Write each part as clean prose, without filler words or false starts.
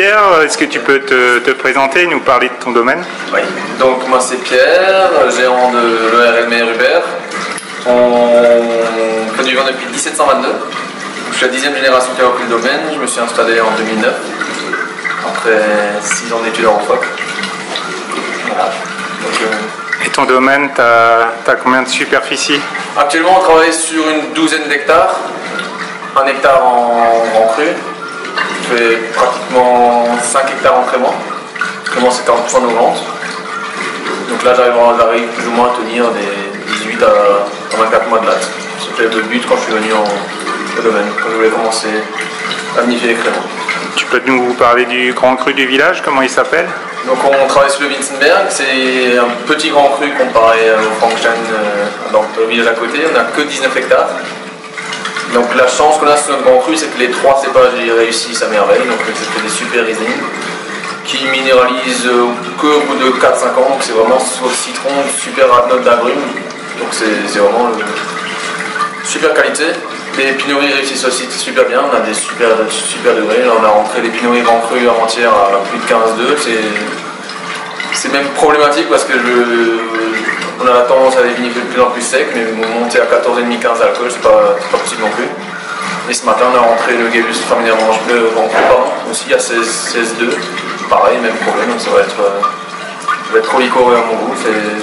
Pierre, est-ce que tu peux te présenter et nous parler de ton domaine? Oui, donc moi c'est Pierre, gérant de l'ORL Meyer Hubert. On fait du vin depuis 1722. Je suis la 10e génération qui a repris le domaine. Je me suis installé en 2009, après 6 ans d'études en FOC. Voilà. Et ton domaine, tu as combien de superficie? Actuellement, on travaille sur une douzaine d'hectares. 1 hectare en grand cru. Je fais pratiquement 5 hectares en crément. Crément, c'est 40% de nos ventes. Donc là, j'arrive plus ou moins à tenir des 18 à 24 mois de latte. C'était le but quand je suis venu au domaine, quand je voulais commencer à vinifier les créments. Tu peux nous parler du grand cru du village, comment il s'appelle? Donc on travaille sur le Winzenberg, c'est un petit grand cru comparé au Frankenstein dans le village à côté. On n'a que 19 hectares. Donc la chance qu'on a sur notre grand cru, c'est que les 3 cépages ils réussissent à merveille. Donc c'est des super Riesling qui minéralisent qu'au bout de 4-5 ans. Donc c'est vraiment sur le citron, super note d'agrumes. Donc c'est vraiment super qualité. Les pinories réussissent aussi super bien, on a des super degrés. Là, on a rentré les pinories grand cru avant-hier à plus de 15,2. C'est même problématique parce que on a la tendance à les vinifier de plus en plus sec, mais monter à 14,5-15 d'alcool, c'est pas possible non plus. Et ce matin, on a rentré le Gélus Traminer grand cru, aussi à 16,2. Pareil, même problème, ça va être trop liquoreux à mon goût.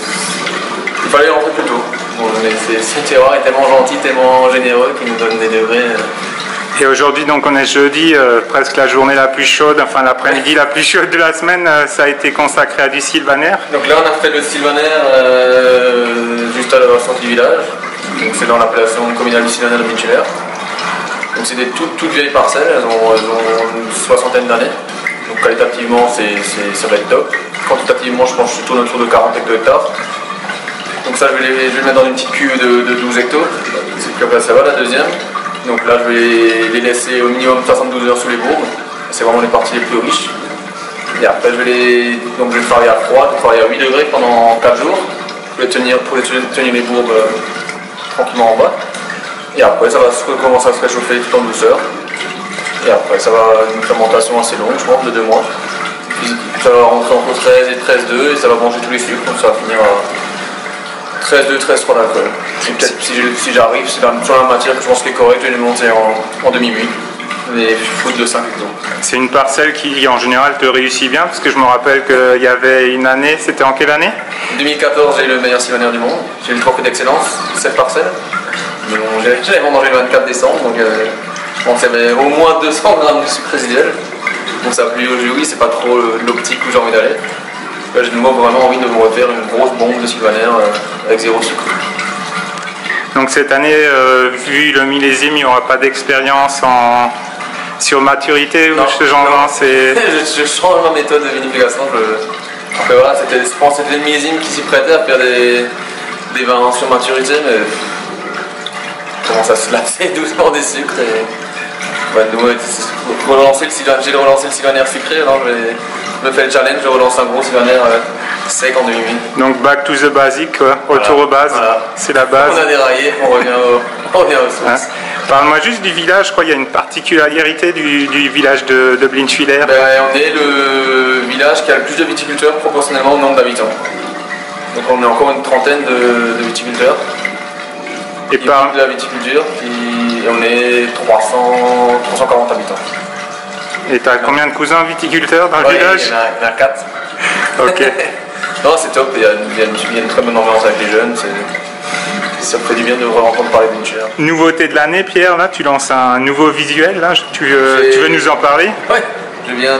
Il fallait rentrer plus tôt. Bon, mais ce terroir est tellement gentil, tellement généreux qu'il nous donne des degrés. Et aujourd'hui, donc on est jeudi, presque la journée la plus chaude, enfin l'après-midi la plus chaude de la semaine, ça a été consacré à du sylvaner. Donc là, on a fait le sylvaner juste à la sortie du village. Donc c'est dans l'appellation communale du sylvaner de Blinchiller. Donc c'est des toutes vieilles parcelles, elles ont une soixantaine d'années. Donc qualitativement, ça va être top. Quantitativement, je pense que je tourne autour de 40 hectares. Donc ça, je vais le mettre dans une petite cuve de 12 hectos. C'est plus après ça va, la deuxième. Donc là, je vais les laisser au minimum 72 heures sous les bourbes. C'est vraiment les parties les plus riches. Et après, je vais les travailler à froid, je vais travailler à 8 degrés pendant 4 jours. Pour les tenir les bourbes tranquillement en bas. Et après, ça va commencer à se réchauffer tout en douceur. Et après, ça va une fermentation assez longue, je pense, de 2 mois. Puis, ça va rentrer entre 13 et 13,2 et ça va manger tous les sucres, donc ça va finir à 13,2, 13,3 d'alcool. Peut-être si j'arrive sur la matière que je pense qui est correcte, je vais les monter en demi-muit. Les foudres de 5 hectos. C'est une parcelle qui en général te réussit bien, parce que je me rappelle qu'il y avait une année, c'était en quelle année? 2014, j'ai eu le meilleur sylvaner du monde. J'ai eu le trophée d'excellence, cette parcelle. Mais bon, j'avais vendangé le 24 décembre, donc je pense qu'il y avait au moins 200 grammes de sucre résiduel. Donc ça a plu au jury, c'est pas trop l'optique où j'ai envie d'aller. Là, j'ai vraiment envie de me refaire une grosse bombe de sylvaner avec 0 sucre. Donc cette année, vu le millésime, il n'y aura pas d'expérience sur maturité ou ce genre de vin? Je change ma méthode de vinification. Après voilà, je pense que c'était le millésime qui s'y prêtait à faire des vins sur maturité, mais on commence à se lasser doucement des sucres. Et j'ai relancé le sylvaner sucré, alors je me fais le challenge, je relance un gros sylvaner sec en demi-muit. Donc back to the basic, quoi. Retour aux bases, voilà. C'est la base. On a déraillé, on revient aux sources. Hein? Parle-moi juste du village, je crois qu'il y a une particularité du village de Blinchiller. On est le village qui a le plus de viticulteurs proportionnellement au nombre d'habitants. Donc on est encore une trentaine de viticulteurs. Et par de la viticulture, puis on est 340 habitants. Et tu as combien de cousins viticulteurs dans le village? Il y en a 4. Ok. Non, c'est top, il y a une très bonne ambiance avec les jeunes. Ça me fait du bien de re-entendre parler de Blinchiller. Nouveauté de l'année, Pierre, là, tu lances un nouveau visuel, là, tu veux nous en parler? Oui, je viens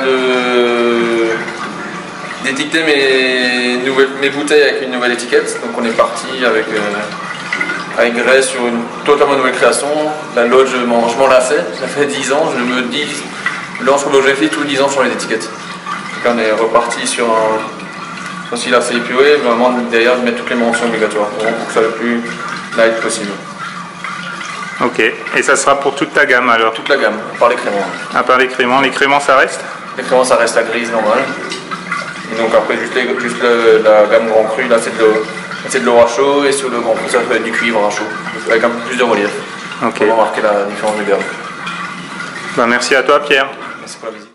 d'étiqueter mes bouteilles avec une nouvelle étiquette. Donc on est parti avec Grès sur une totalement nouvelle création. La Lodge, je m'en lassais, ça fait 10 ans, je lance sur l'OGFI tous les 10 ans sur les étiquettes. Donc on est reparti sur un style assez épuré, vraiment derrière de mettre toutes les mentions obligatoires, pour que ça soit le plus light possible. Ok, et ça sera pour toute ta gamme alors? Toute la gamme, à part les créments. À part les créments ça reste? Les créments ça reste la grise normale. Et donc après juste la gamme grand cru, là c'est de l'eau à chaud, et sur le grand cru ça fait du cuivre à chaud, avec un peu plus de relief. Ok. Pour marquer la différence de gamme. Merci à toi Pierre. Merci pour la visite.